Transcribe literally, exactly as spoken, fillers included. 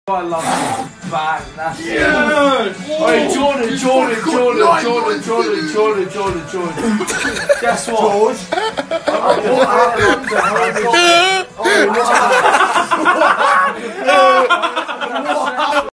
I love you. Bang, that's it. Yes! Hey, Jordan, Jordan, Jordan, Jordan, Jordan, Jordan, Jordan, Jordan. Guess what? George. I got, I got, I got,